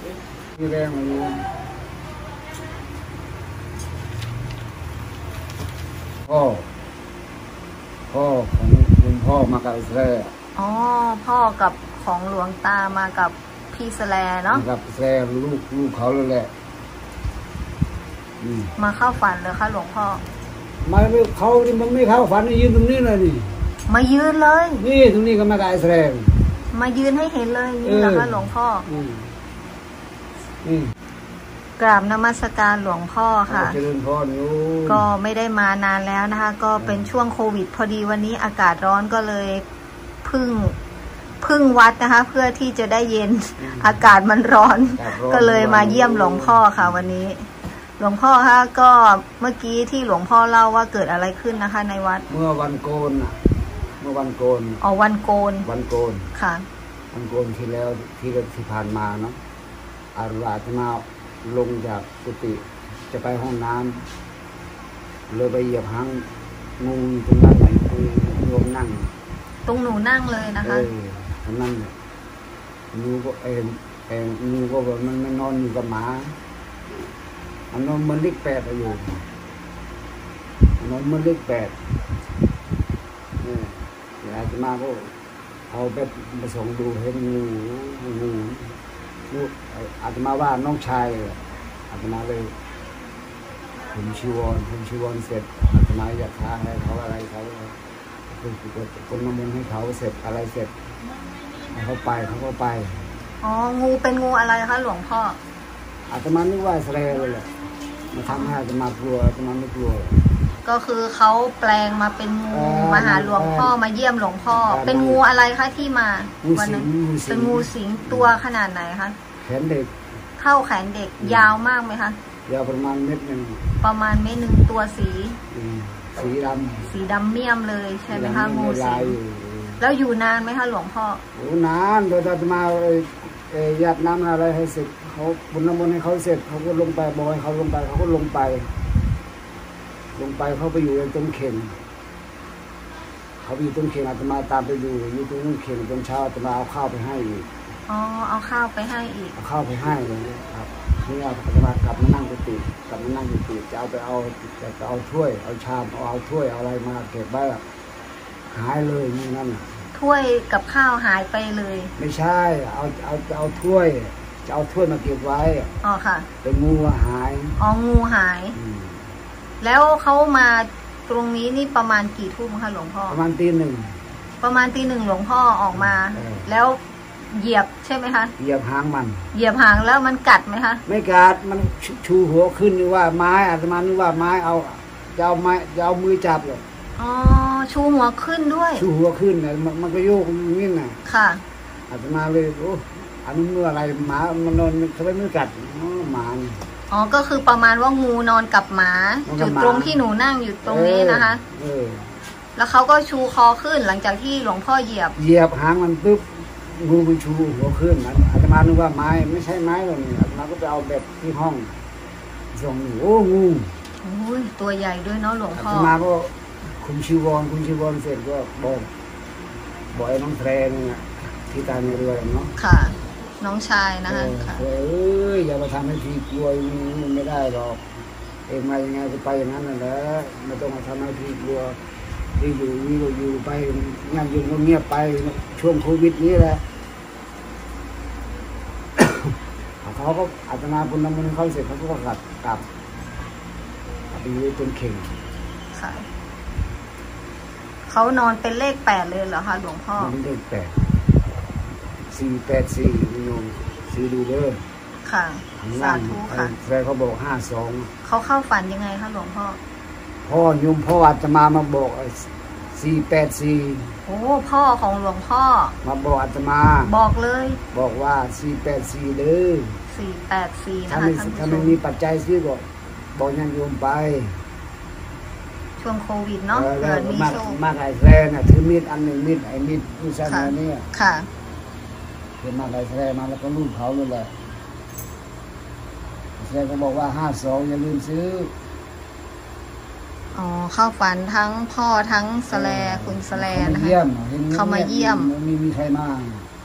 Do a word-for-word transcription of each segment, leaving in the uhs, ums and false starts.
ที่แรงมาอยู่พ่อพ่อของคุณพ่อมากับอิสราเอลอ๋อพ่อกับของหลวงตามากับพี่แสลเนาะกับอิสราเอลลูกลูกเขาเลยแหละมาเข้าฝันเลยค่ะหลวงพ่อมาไม่เขานี่มันไม่เข้าฝันยืนตรงนี้เลยนี่มายืนเลยนี่ตรงนี้ก็มากับอิสราเอลมายืนให้เห็นเลยนี่แหละค่ะหลวงพ่ออืมกราบนมัสการหลวงพ่อค่ะก็ไม่ได้มานานแล้วนะคะก็เป็นช่วงโควิดพอดีวันนี้อากาศร้อนก็เลยพึ่งพึ่งวัดนะคะเพื่อที่จะได้เย็นอากาศมันร้อนก็เลยมาเยี่ยมหลวงพ่อค่ะวันนี้หลวงพ่อคะก็เมื่อกี้ที่หลวงพ่อเล่าว่าเกิดอะไรขึ้นนะคะในวัดเมื่อวันโกนอ่ะเมื่อวันโกนอ๋อวันโกนวันโกนค่ะวันโกนที่แล้วที่ที่ผ่านมาเนาะอารุณาจะมาลงจากกุฏิจะไปห้องน้ำเลยไปเหยียบหางงูตรงนั้นไหนคือโยมนั่งตรงหนูนั่งเลยนะคะเออตรงนั้นงูก็เอ็นเอ็นงูก็แบบมันมันนอนอยู่กับหมามันนอนมันเล็กแปดอยู่นอนมันเล็กแปดเนี่ยอาจจะมาก็เอาไปผสมดูเห็นงูงูงูอาจจะมาว่าน้องชายอาจจะมาเลยผมชิวอนผมชิวอนเสร็จอาจจะมาอยากท้าให้เขาอะไรเขาคือคนน้ำมันให้เขาเสร็จอะไรเสร็จเขาไปเขาก็ไปอ๋องูเป็นงูอะไรคะหลวงพ่ออาจจะมานึกว่าแสลเลยแหละมาทำให้อาจจะมากลัวอาจจะมาไม่กลัวก็คือเขาแปลงมาเป็นงูมาหาหลวงพ่อมาเยี่ยมหลวงพ่อเป็นงูอะไรคะที่มาวันนั้นเป็นงูสิงตัวขนาดไหนคะแขนเด็กเท่าแขนเด็กยาวมากไหมคะยาวประมาณเม็ดหนึ่งประมาณเม็ดหนึ่งตัวสีสีดำสีดำเมี่ยมเลยใช่ไหมคะงูสิงแล้วอยู่นานไหมคะหลวงพ่อโอ้นานโดยอาจจะมายัดน้ำอะไรให้เสร็จเขาบุญน้ำมนต์ให้เขาเสร็จเขาก็ลงไปบอกให้เขาลงไปเขาก็ลงไปลงไปเขาไปอยู่ในต้นเข่งเขาอยู่ต้นเข่งอาตมาตามไปอยู่อยู่ตรงต้นเข่งตอนเช้าอาตมาเอาข้าวไปให้อีกอ๋อเอาข้าวไปให้อีกเอาข้าวไปให้เลยครับนี่อาตมากลับมานั่งกุฏิกลับมานั่งกุฏิจะเอาไปเอาจะเอาถ้วยเอาชามเอาเอาถ้วยเอาอะไรมาเก็บไว้หายเลยนี่นั่นถ้วยกับข้าวหายไปเลยไม่ใช่เอาเอาจะเอาถ้วยจะเอาถ้วยมาเก็บไว้อ๋อค่ะเป็นงูหายอ๋องูหายแล้วเขามาตรงนี้นี่ประมาณกี่ทุ่มคะหลวงพ่อประมาณตีหนึ่งประมาณตีหนึ่งหลวงพ่อออกมาแล้วเหยียบใช่ไหมคะเหยียบหางมันเหยียบหางแล้วมันกัดไหมคะไม่กัดมันชูหัวขึ้นนึกว่าไม้อาตมานึกว่าไม้เอาจะเอาไม้จะเอามือจับเลยอ๋อชูหัวขึ้นด้วยชูหัวขึ้นเนี่ยมันก็โยกนิ่งน่ะค่ะอาตมาเลยโอ้อันนี้เมื่ออะไรหมามันนอนทำไมไม่กัดหมาอ๋อก็คือประมาณว่างูนอนกับหมาจุดตรงที่หนูนั่งอยู่ตรงนี้นะคะเออแล้วเขาก็ชูคอขึ้นหลังจากที่หลวงพ่อเหยียบเหยียบหางมันปุ๊บงูมันชูหัวขึ้นนะอาตมานึกว่าไม้ไม่ใช่ไม้หรอกนี่อาตมาก็ไปเอาแบบที่ห้องส่งโอ้งูโอ้ยตัวใหญ่ด้วยเนาะหลวงพ่ออาตมาก็คุณชิวรคุณชิวรเสร็จก็บอกบอกไอ้น้องแทรเนี่ยที่ตายในเรือเนาะค่ะน้องชายนะคะเอ้ยอย่ามาทำให้พี่กลัวไม่ได้หรอกเองมายังไงก็ไปอย่างนั้นนั่นแหละไม่ต้องมาทำให้พี่กลัวที่อยู่นี่ก็อยู่ไปงานอยู่ก็เงียบไปช่วงโควิดนี้แหละเขาก็อาตมาบุญน้ำมันเขาเสร็จเขาก็กลับกลับไปอยู่จนเข่งค่ะเขานอนเป็นเลขแปดเลยเหรอคะหลวงพ่อเป็นเลขแปดสี่แปดสี่โยมสี่ดูเด้อค่ะสาธุค่ะแฟนเขาบอกห้าสองเขาเข้าฝันยังไงคะหลวงพ่อพ่อโยมพ่ออาตมามาบอกสี่แปดสี่โอ้พ่อของหลวงพ่อมาบอกอาตมาบอกเลยบอกว่าสี่แปดสี่เด้อสี่แปดสี่นะคะท่านผู้ชมถ้าไม่มีปัจจัยซื้อบอกบอกยังโยมไปช่วงโควิดเนาะเกิดมีโชคมากไอ้แรงอ่ะถือมีดอันหนึ่งมีดไอ้มีดผู้ชายเนี่ยค่ะเห็นมาไอ้แรงมาแล้วก็รูปเขาเลยแหละแรงก็บอกว่าห้าสองอย่าลืมซื้ออ๋อเข้าฝันทั้งพ่อทั้งแสลคุณแสลนะคะเขามาเยี่ยมมีมีใครมา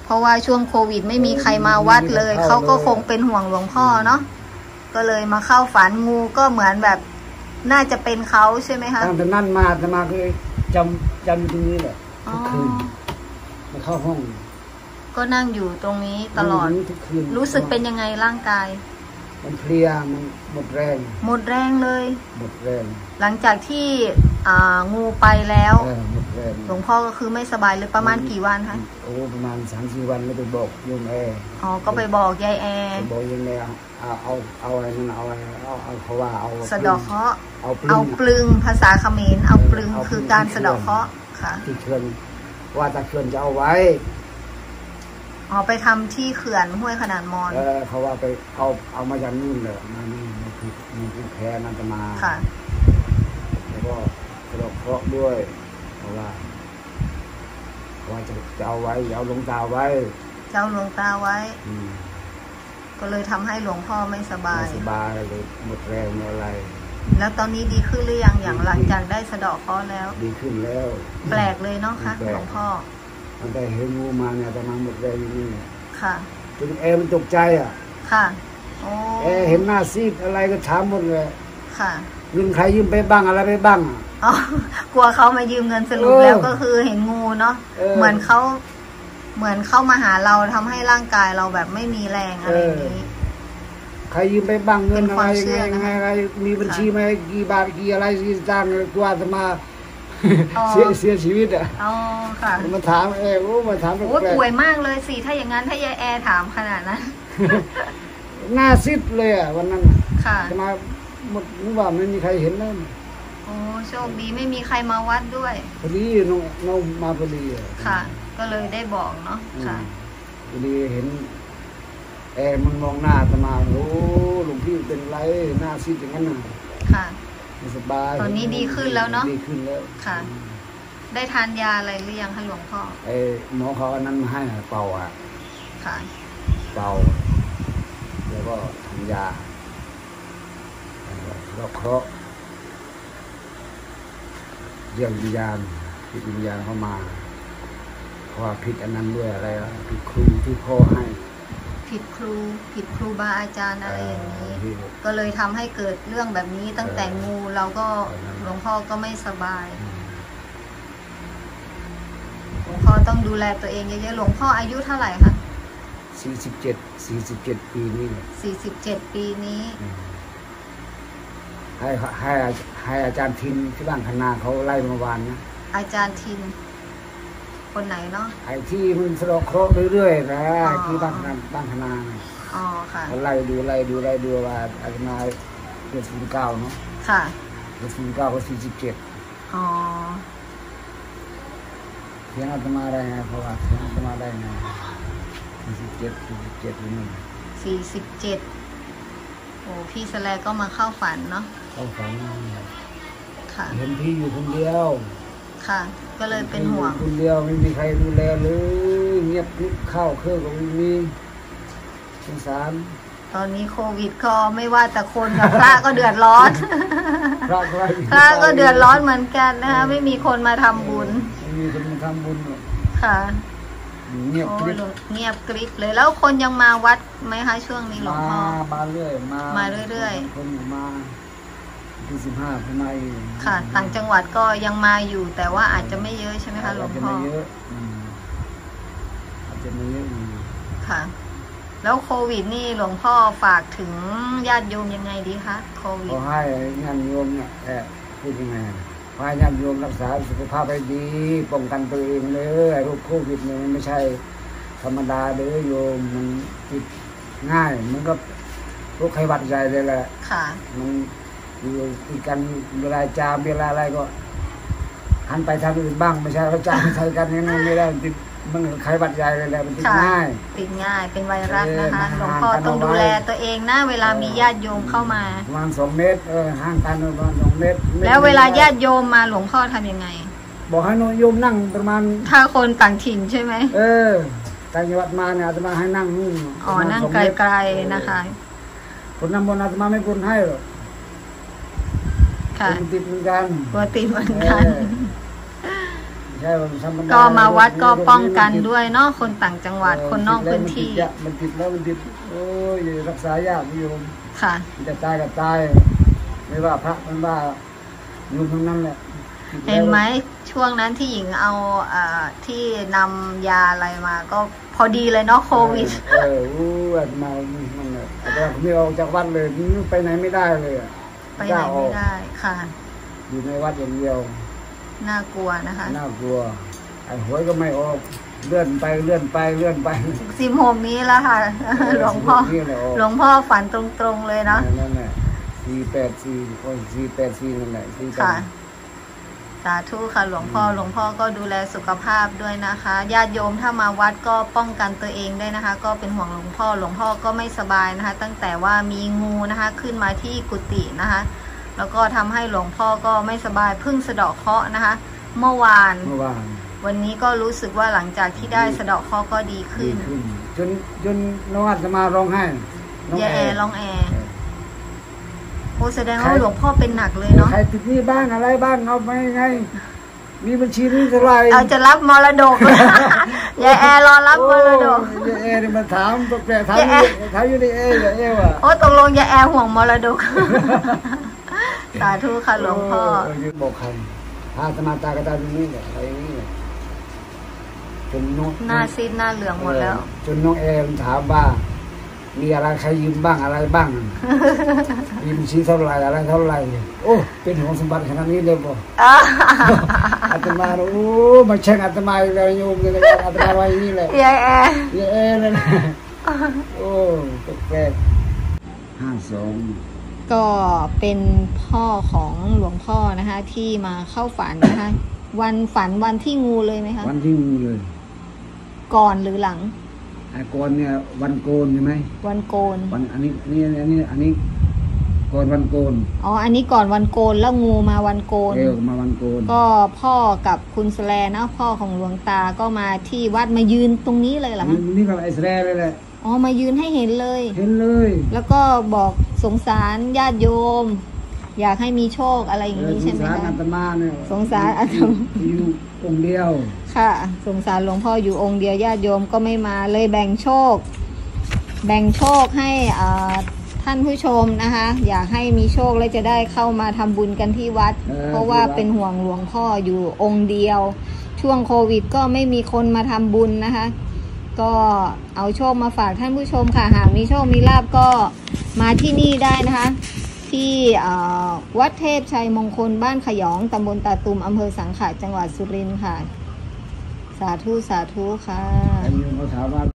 ราะว่าช่วงโควิดไม่มีใครมาวัดเลยเขาก็คงเป็นห่วงหลวงพ่อเนาะก็เลยมาเข้าฝันงูก็เหมือนแบบน่าจะเป็นเขาใช่ไหมคะตั้งแต่นั่นมาจะมาคือจำจำตรงนี้แหละทุกคืนมาเข้าห้องก็นั่งอยู่ตรงนี้ตลอดทุกคืนรู้สึกเป็นยังไงร่างกายมันเพลียมันหมดแรงหมดแรงเลยหมดแรงหลังจากที่อ่างูไปแล้วหมดแรงหลวงพ่อก็คือไม่สบายเลยประมาณกี่วันคะโอ้ประมาณสามสี่วันแล้วไปบอกยมแอร์อ๋อก็ไปบอกยายแอร์บอกยายแอร์เอาเอาเอาอะไรนั่นเอาอะไรเอาเอาเขาว่าเอาสะดอกเคราะห์เอาปลึงภาษาเขมรเอาปลึงคือการสะดอกเคราะห์ค่ะที่เขื่อนว่าตะเขื่อนจะเอาไว้อ๋อไปทำที่เขื่อนห้วยขนาดมอนเออเขาว่าไปเอาเอามาจากนู่นเลยมานี่มันคือมันคือแพนั่นจะมาค่ะแล้วก็สะดอกเคราะห์ด้วยเพราะว่าว่าจะจะเอาไว้เอาหลวงตาไว้เจ้าหลวงตาไว้ก็เลยทำให้หลวงพ่อไม่สบายไม่สบายเลยหมดแรงหมดอะไรแล้วตอนนี้ดีขึ้นหรือยังอย่างหลังจากได้สะเดาะเคราะห์แล้วดีขึ้นแล้วแปลกเลยเนาะคะหลวงพ่อมันได้เห็นงูมาเนี่ยแต่มันหมดแรงอยู่นี่ค่ะจนแอร์มันตกใจอ่ะค่ะโอ้แอร์เห็นหน้าซีดอะไรก็ถามหมดเลยค่ะเงินใครยืมไปบ้างอะไรไปบ้างอ๋อกลัวเขามายืมเงินสรุปแล้วก็คือเห็นงูเนาะเหมือนเขาเหมือนเข้ามาหาเราทำให้ร่างกายเราแบบไม่มีแรงอะไรอย่างนี้ใครยืมไปบ้างเงินอะไรยังไงอะไรมีบัญชีไหมกี่บาทกี่อะไรกี่จ้างตัวจะมาเสียเสียชีวิตอ่ะอ๋อค่ะมาถามเออโอ้มาถามโอ้ป่วยมากเลยสิถ้าอย่างนั้นถ้ายายแอร์ถามขนาดนั้นหน้าซิดเลยอ่ะวันนั้นค่ะจะมาหมดนึกว่าไม่มีใครเห็นเลยโอ้โชคดีไม่มีใครมาวัดด้วยพอดีน้องน้องมาพอดีค่ะก็เลยได้บอกเนาะค่ะพอดีเห็นแอร์มันมองหน้าจะมาโอ้หลวงพี่เป็นไรหน้าซิดอย่างนั้นน่ะค่ะสบายตอนนี้ดีขึ้นแล้วเนาะดีขึ้นแล้วค่ะได้ทานยาอะไรหรือยังคะหลวงพ่อไอ้หมอเขาอันนั้นมาให้เป่าอ่ะค่ะเป่าแล้วก็ทำยาแล้วเคาะเรื่องวิญญาณพิษวิญญาณเข้ามาเพราะว่าผิดอันนั้นด้วยอะไรผิดครูที่พ่อให้ผิดครูผิดครูบาอาจารย์อะไรอย่างนี้ก็เลยทำให้เกิดเรื่องแบบนี้ตั้งแต่งูเราก็หลวงพ่อก็ไม่สบายหลวงพ่อต้องดูแลตัวเองเยอะๆหลวงพ่ออายุเท่าไหร่คะสี่สิบเจ็ดสี่สิบเจ็ดปีนี้สี่สิบเจ็ดปีนี้ให้ให้ให้อาจารย์ทินที่บ้านคณาเขาไล่เมื่อวานนะอาจารย์ทินคนไหนเนาะไอ้ที่มันสะดอกเคราะห์เรื่อยๆนะที่บ้านบ้านคณาอ๋อค่ะไล่ดูไล่ดูไล่ดูว่าอาจมาเดือนสี่เก้าเนาะค่ะเดือนสี่เก้าก็สี่สิบเจ็ดอ๋อเทียนอาตมาได้ไงเพราะว่าเทียนอาตมาได้ไงสี่สิบเจ็ดสี่สิบเจ็ดนี่สี่สิบเจ็ดโอ้พี่แสลก็มาเข้าฝันเนาะเข้าฝันค่ะเห็นพี่อยู่คนเดียวค่ะก็เลยเป็นห่วงคนเดียวไม่มีใครดูแลเลยเงียบกริบข้าวเครื่องก็ไม่มีสงสารตอนนี้โควิดก็ไม่ว่าแต่คนกับพระก็เดือดร้อนพระพระก็เดือดร้อนเหมือนกันนะคะไม่มีคนมาทำบุญไม่มีคนมาทำบุญค่ะเงียบกริบเงียบกริบเลยแล้วคนยังมาวัดไหมคะช่วงนี้หลวงพ่อมาเรื่อยมามาเรื่อยๆคนมาที่สิบห้าทำไมค่ะต่างจังหวัดก็ยังมาอยู่แต่ว่าอาจจะไม่เยอะใช่ไหมคะหลวงพ่ออาจจะไม่เยอะอาจจะไม่เยอะค่ะแล้วโควิดนี่หลวงพ่อฝากถึงญาติโยมยังไงดีคะโควิดขอให้ญาติโยมเนี่ยแอบพูดยังไงขอให้ญาติโยมรักษาสุขภาพให้ดีป้องกันตัวเองเลยโรคโควิดเนี่ยมันไม่ใช่ธรรมดาเลยโยมมันติดง่ายมันก็โรคไข้หวัดใหญ่เลยแหละค่ะมันอยู่ติดกันเวลาจามเวลาอะไรก็หันไปทางอื่นบ้างไม่ใช่ว่าจามใส่กันนี่ไม่ได้ติดมันไข้หวัดใหญ่เลยแหละมันติดง่ายติดง่ายเป็นไวรัสนะคะหลวงพ่อต้องดูแลตัวเองนะเวลามีญาติโยมเข้ามาประมาณสองเมตรเออห่างกันประมาณสองเมตรแล้วเวลาญาติโยมมาหลวงพ่อทำยังไงบอกให้โยมนั่งประมาณถ้าคนต่างถิ่นใช่ไหมเออต่างจังหวัดมาเนี่ยอาตมาให้นั่งนู่นอ๋อนั่งไกลๆนะคะคนนำบนอาตมาไม่คนให้หรอกค่ะติดเหมือนกันตัวติดเหมือนกันใช่ธรรมดาก็มาวัดก็ป้องกันด้วยเนาะคนต่างจังหวัดคนนอกพื้นที่มันติดแล้วมันติดโอ้ยรักษายากโยมค่ะจะตายก็ตายไม่ว่าพระมันว่าโยมทั้งนั้นแหละเห็นไหมช่วงนั้นที่หญิงเอาอ่าที่นำยาอะไรมาก็พอดีเลยเนาะโควิดเอออู้มามันเลยแต่ไม่ออกจากวัดเลยไปไหนไม่ได้เลยไปไหนไม่ได้ค่ะอยู่ในวัดอย่างเดียวน่ากลัวนะคะน่ากลัวไอ้หวยก็ไม่ออกเลื่อนไปเลื่อนไปเลื่อนไปสิบหกนี้แล้วค่ะ หลวงพ่อหลวงพ่อฝันตรงๆเลยเนาะนั่นแหละสี่แปดสี่โอ้ยสี่แปดสี่นั่นแหละสี่แปค่ะดสาธุค่ะหลวงพ่อหลวงพ่อก็ดูแลสุขภาพด้วยนะคะญาติโยมถ้ามาวัดก็ป้องกันตัวเองได้นะคะ ก็เป็นห่วงหลวงพ่อหลวงพ่อก็ไม่สบายนะคะ ตั้งแต่ว่ามีงูนะคะขึ้นมาที่กุฏินะคะ แล้วก็ทำให้หลวงพ่อก็ไม่สบายเพิ่งสะเดาะเคราะห์นะคะ เมื่อวานเมื่อวานวันนี้ก็รู้สึกว่าหลังจากที่ได้สะเดาะเคราะห์ก็ดีขึ้นจนจนน้องอาจะมาร้องไห้น้องยาแอแอร์ร์ร้องแอร์โอ้แสดงว่าหลวงพ่อเป็นหนักเลยเนาะใครติดหนี้บ้างอะไรบ้างเอาไปไง มีบัญชีนี้เท่าไหร่เอาจะรับมรดก ยาแอร์รอรับมรดกโอ้ยายแอร์นี่มันถามแปลกถามยายแอร์ถามอยู่ในเออยายแอร์ว่ะโอ้ตกลงยาแอร์ห่วงมรดก สาธุค่ะหลวงพ่อเออบอกใครอาตมาตากระตาตรงนี้แหละอะไรนี่แหละจนน้องหน้าซีดหน้าเหลืองหมดแล้วจนน้องแอร์มันถามว่า มีอะไรใครยืมบ้างอะไรบ้าง ยืมชี้เท่าไหรอะไรเท่าไหรโอ้เป็นของสมบัติขนาดนี้เลยบ่ อาตมาโอ้มาเช็คอาตมาอีกแล้วโยมเลยนะอาตมาไว้นี่แหละยายแอร์ยายแอร์เลยนะโอ้แปลกห้าสองก็เป็นพ่อของหลวงพ่อนะคะ ที่มาเข้าฝันนะคะ วันฝันวันที่งูเลยไหมคะวันที่งูเลยก่อนหรือหลังไอ้กอนเนี่ยวันโกนใช่ไหมวันโกนวันอันนี้นี่อันนี้อันนี้ก่อนวันโกนอ๋ออันนี้ก่อนวันโกนแล้วงูมาวันโกนเอวมาวันโกนก็พ่อกับคุณสแลนะพ่อของหลวงตาก็มาที่วัดมายืนตรงนี้เลยเหรอคะนี่กับไอ้แสดเลยแหละอ๋อมายืนให้เห็นเลยเห็นเลยแล้วก็บอกสงสารญาติโยม อยากให้มีโชคอะไรอย่างนี้ใช่ไหมสงสารคะอาตมาเนี่ยสงสารอาตมาอยู่องค์เดียวค่ะ สงสารหลวงพ่ออยู่องค์เดียวญาติโยมก็ไม่มาเลยแบ่งโชค แบ่งโชคให้อ่าท่านผู้ชมนะคะ อยากให้มีโชคและจะได้เข้ามาทำบุญกันที่วัดเออเพราะว่าเป็นห่วงหลวงพ่ออยู่องค์เดียว ช่วงโควิดก็ไม่มีคนมาทำบุญนะคะ ก็เอาโชคมาฝากท่านผู้ชมค่ะหากมีโชคมีลาภก็มาที่นี่ได้นะคะ ที่วัดเทพชัยมงคลบ้านขยองตำบลตาตุมอำเภอสังขะจังหวัดสุรินทร์ค่ะ สาธุสาธุค่ะไอ้โยมเขาถามว่า